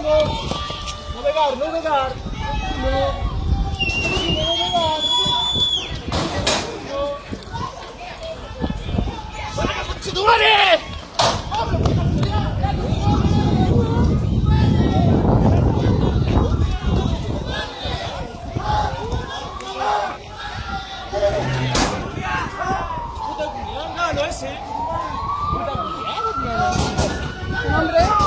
No pegar, no pegar. No. Puta culiao, no ese. Puta culiao, ¿tu nombre?